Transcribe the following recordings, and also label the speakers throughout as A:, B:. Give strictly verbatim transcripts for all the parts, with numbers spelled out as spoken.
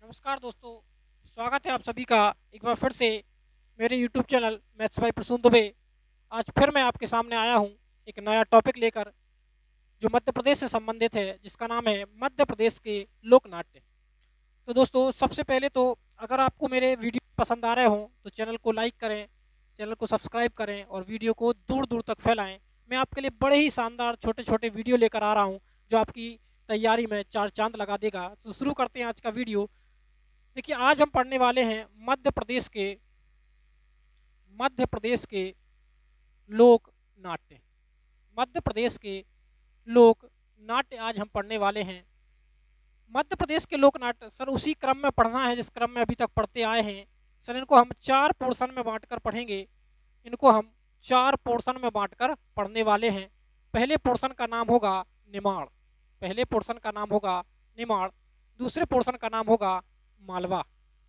A: नमस्कार दोस्तों, स्वागत है आप सभी का एक बार फिर से मेरे YouTube channel maths by Prasoon Dubey. आज फिर मैं आपके सामने आया हूं एक नया टॉपिक लेकर जो मध्य प्रदेश से संबंधित है, जिसका नाम है मध्य प्रदेश के लोक नाट्य। तो दोस्तों, सबसे पहले तो अगर आपको मेरे वीडियो पसंद आ रहे हों तो चैनल को लाइक करें, चैनल को सब्सक्राइब करें और वीडियो को दूर दूर तक फैलाएँ। मैं आपके लिए बड़े ही शानदार छोटे छोटे वीडियो लेकर आ रहा हूँ जो आपकी तैयारी में चार चांद लगा देगा। तो शुरू करते हैं आज का वीडियो। देखिए, आज हम पढ़ने वाले हैं मध्य प्रदेश के मध्य प्रदेश के लोक नाट्य। मध्य प्रदेश के लोक नाट्य आज हम पढ़ने वाले हैं। मध्य प्रदेश के लोक नाट्य सर उसी क्रम में पढ़ना है जिस क्रम में अभी तक पढ़ते आए हैं। सर इनको हम चार पोर्शन में बांटकर पढ़ेंगे। इनको हम चार पोर्शन में बांटकर पढ़ने वाले हैं। पहले पोर्शन का नाम होगा निमाड़। पहले पोर्शन का नाम होगा निमाड़। दूसरे पोर्शन का नाम होगा मालवा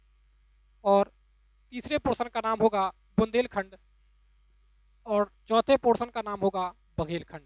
A: और तीसरे पोर्शन का नाम होगा बुंदेलखंड और चौथे पोर्शन का नाम होगा बघेलखंड।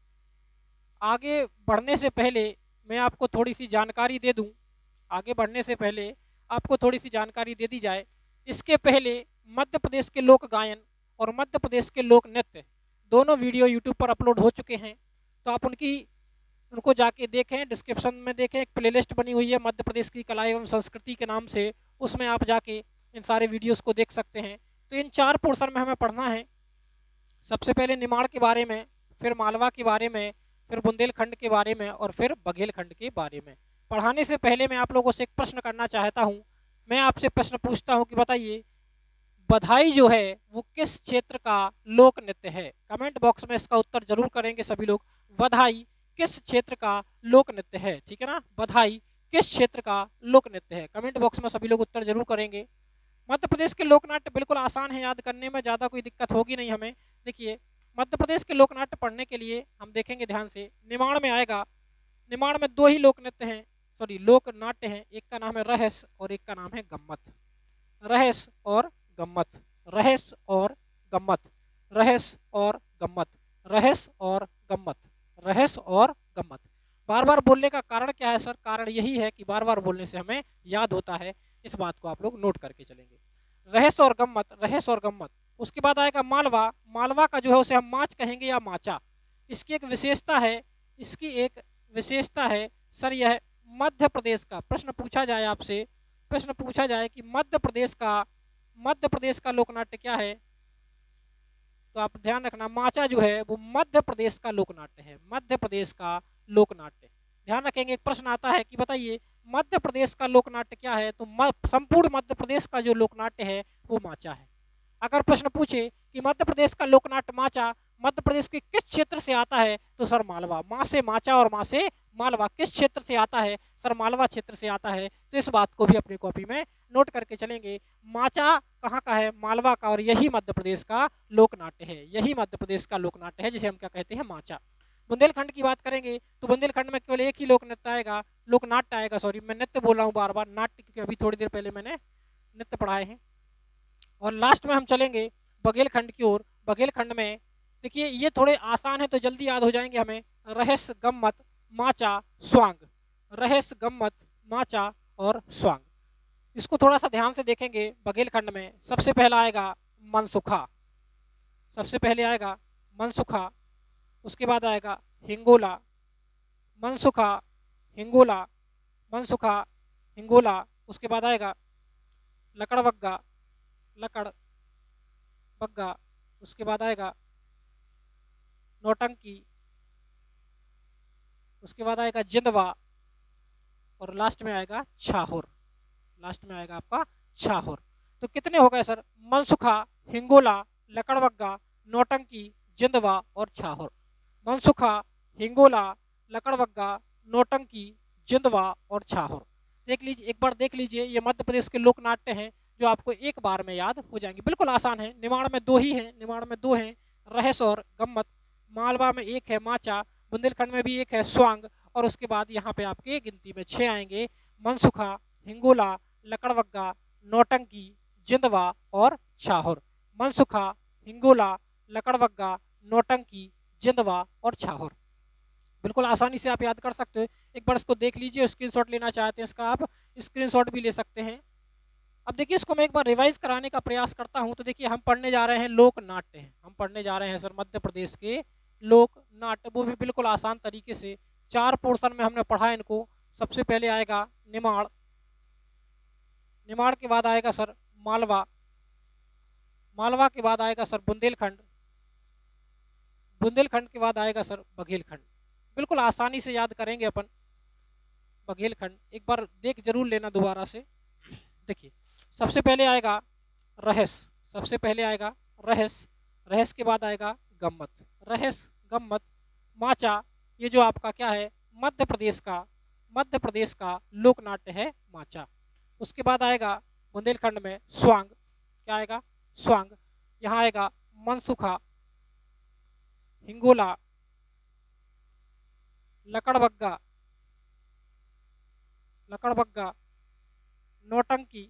A: आगे बढ़ने से पहले मैं आपको थोड़ी सी जानकारी दे दूं। आगे बढ़ने से पहले आपको थोड़ी सी जानकारी दे दी जाए। इसके पहले मध्य प्रदेश के लोक गायन और मध्य प्रदेश के लोक नृत्य दोनों वीडियो यूट्यूब पर अपलोड हो चुके हैं, तो आप उनकी उनको जाके देखें। डिस्क्रिप्शन में देखें, एक प्लेलिस्ट बनी हुई है मध्य प्रदेश की कला एवं संस्कृति के नाम से, उसमें आप जाके इन सारे वीडियोस को देख सकते हैं। तो इन चार पोर्शन में हमें पढ़ना है। सबसे पहले निमाड़ के बारे में, फिर मालवा के बारे में, फिर बुंदेलखंड के बारे में और फिर बघेलखंड के बारे में। पढ़ाने से पहले मैं आप लोगों से एक प्रश्न करना चाहता हूँ। मैं आपसे प्रश्न पूछता हूँ कि बताइए, बधाई जो है वो किस क्षेत्र का लोक नृत्य है? कमेंट बॉक्स में इसका उत्तर जरूर करेंगे सभी लोग। बधाई किस क्षेत्र का लोक नृत्य है? ठीक है ना, बधाई किस क्षेत्र का लोक नृत्य है? कमेंट बॉक्स में सभी लोग उत्तर जरूर करेंगे। मध्य प्रदेश के लोकनाट्य बिल्कुल आसान है, याद करने में ज़्यादा कोई दिक्कत होगी नहीं हमें। देखिए, मध्य प्रदेश के लोकनाट्य पढ़ने के लिए हम देखेंगे ध्यान से। निमाड़ में आएगा। निमाड़ में दो ही लोक नृत्य हैं, सॉरी लोक नाट्य हैं। एक का नाम है रहस्य और एक का नाम है गम्मत। रहस्य और गम्मत, रहस्य और गम्मत, रहस्य और गम्मत, रहस्य और गम्मत, रहस्य और गम्मत। बार बार बोलने का कारण क्या है सर? कारण यही है कि बार बार बोलने से हमें याद होता है। इस बात को आप लोग नोट करके चलेंगे। रहस्य और गम्मत, रहस्य और गम्मत। उसके बाद आएगा मालवा। मालवा का जो है उसे हम माच कहेंगे या माचा। इसकी एक विशेषता है, इसकी एक विशेषता है सर, यह मध्य प्रदेश का प्रश्न पूछा जाए आपसे, प्रश्न पूछा जाए कि मध्य प्रदेश का मध्य प्रदेश का लोकनाट्य क्या है, तो आप ध्यान रखना, माचा जो है वो मध्य प्रदेश का लोकनाट्य है। मध्य प्रदेश का लोकनाट्य ध्यान रखेंगे। एक प्रश्न आता है कि बताइए मध्य प्रदेश का लोकनाट्य क्या है, तो संपूर्ण मध्य प्रदेश का जो लोकनाट्य है वो माचा है। अगर प्रश्न पूछे कि मध्य प्रदेश का लोकनाट्य माचा मध्य प्रदेश के किस क्षेत्र से आता है, तो सर मालवा। माँ से माचा और माँ से मालवा किस क्षेत्र से आता है? सर मालवा क्षेत्र से आता है। तो इस बात को भी अपनी कॉपी में नोट करके चलेंगे। माचा कहाँ का है? मालवा का। और यही मध्य प्रदेश का लोकनाट्य है, यही मध्य प्रदेश का लोकनाट्य है जिसे हम क्या कहते हैं? माचा। बुंदेलखंड की बात करेंगे तो बुंदेलखंड में केवल एक ही लोक नृत्य आएगा, लोकनाट्य आएगा। सॉरी, मैं नृत्य बोल रहा हूँ बार बार, नाट्य, क्योंकि अभी थोड़ी देर पहले मैंने नृत्य पढ़ाए हैं। और लास्ट में हम चलेंगे बघेलखंड की ओर। बघेलखंड में देखिए, ये थोड़े आसान है तो जल्दी याद हो जाएंगे हमें। रहस्य, गम्मत, माचा, स्वांग। रहस्य, गम्मत, माचा और स्वांग। इसको थोड़ा सा ध्यान से देखेंगे। बघेलखंड में सबसे पहला आएगा मनसुखा। सबसे पहले आएगा मनसुखा। उसके बाद आएगा हिंगोला। मनसुखा, हिंगोला, मनसुखा, हिंगोला। उसके बाद आएगा लकड़बग्गा, लकड़ बग्गा। उसके बाद आएगा नौटंकी। उसके बाद आएगा जिंदवा और लास्ट में आएगा छाहोर। लास्ट में आएगा आपका छाहोर। तो कितने हो गए सर? मनसुखा, हिंगोला, लकड़बग्गा, नौटंकी, जिंदवा और छाहोर। मनसुखा, हिंगोला, लकड़बग्गा, नौटंकी, जिंदवा और छाहोर। देख लीजिए, एक बार देख लीजिए, ये मध्य प्रदेश के लोकनाट्य हैं जो आपको एक बार में याद हो जाएंगे। बिल्कुल आसान है। निमाड़ में दो ही हैं, निमाड़ में दो हैं, रहस्य और गम्मत। मालवा में एक है माचा, बुंदेलखंड में भी एक है स्वांग। और उसके बाद यहाँ पे आपके गिनती में छः आएंगे, मनसुखा, हिंगोला, लकड़बग्गा, नौटंकी, जिंदवा और छाहोर। मनसुखा, हिंगोला, लकड़बग्गा, नौटंकी, जिंदवा और छाहोर। बिल्कुल आसानी से आप याद कर सकते हो। एक बार इसको देख लीजिए, स्क्रीनशॉट लेना चाहते हैं इसका आप स्क्रीनशॉट भी ले सकते हैं। अब देखिए इसको मैं एक बार रिवाइज कराने का प्रयास करता हूँ। तो देखिए हम पढ़ने जा रहे हैं लोक नाट्य, हम पढ़ने जा रहे हैं सर मध्य प्रदेश के लोक नाट्य, वो भी बिल्कुल आसान तरीके से। चार पोर्शन में हमने पढ़ा इनको। सबसे पहले आएगा निमाड़, निमाड़ के बाद आएगा सर मालवा, मालवा के बाद आएगा सर बुंदेलखंड, बुंदेलखंड के बाद आएगा सर बघेलखंड। बिल्कुल आसानी से याद करेंगे अपन बघेलखंड। एक बार देख जरूर लेना दोबारा से। देखिए सबसे पहले आएगा रहस, सबसे पहले आएगा रहस, रहस के बाद आएगा गम्मत, रहस गम्मत माचा। ये जो आपका क्या है मध्य प्रदेश का, मध्य प्रदेश का लोक नाट्य है माचा। उसके बाद आएगा बुंदेलखंड में स्वांग, क्या आएगा स्वांग। यहाँ आएगा मनसुखा, हिंगोला, लकड़बग्गा, लकड़बग्गा, नौटंकी,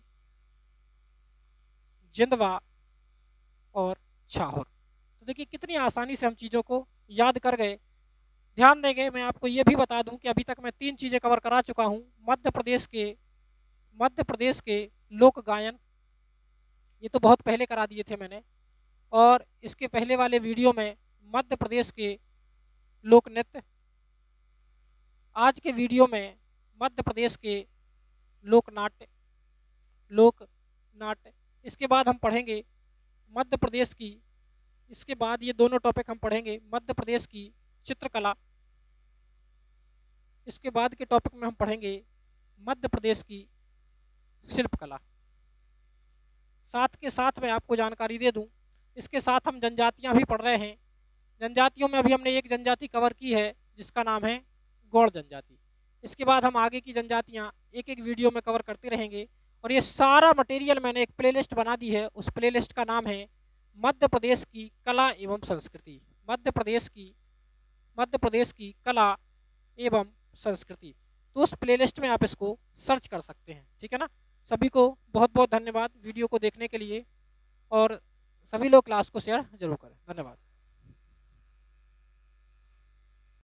A: जिंदवा और छाहौर। तो देखिए कितनी आसानी से हम चीज़ों को याद कर गए। ध्यान देंगे, मैं आपको ये भी बता दूं कि अभी तक मैं तीन चीज़ें कवर करा चुका हूं। मध्य प्रदेश के मध्य प्रदेश के लोक गायन, ये तो बहुत पहले करा दिए थे मैंने। और इसके पहले वाले वीडियो में मध्य प्रदेश के लोक नृत्य, आज के वीडियो में मध्य प्रदेश के लोक नाट्य, लोक नाट्य। इसके बाद हम पढ़ेंगे मध्य प्रदेश की, इसके बाद ये दोनों टॉपिक हम पढ़ेंगे मध्य प्रदेश की चित्रकला। इसके बाद के टॉपिक में हम पढ़ेंगे मध्य प्रदेश की शिल्पकला। साथ के साथ मैं आपको जानकारी दे दूं, इसके साथ हम जनजातियां भी पढ़ रहे हैं। जनजातियों में अभी हमने एक जनजाति कवर की है जिसका नाम है गौड़ जनजाति। इसके बाद हम आगे की जनजातियां एक एक वीडियो में कवर करते रहेंगे। और ये सारा मटेरियल मैंने एक प्लेलिस्ट बना दी है, उस प्लेलिस्ट का नाम है मध्य प्रदेश की कला एवं संस्कृति, मध्य प्रदेश की मध्य प्रदेश की कला एवं संस्कृति। तो उस प्लेलिस्ट में आप इसको सर्च कर सकते हैं, ठीक है ना। सभी को बहुत बहुत धन्यवाद वीडियो को देखने के लिए, और सभी लोग क्लास को शेयर जरूर करें। धन्यवाद।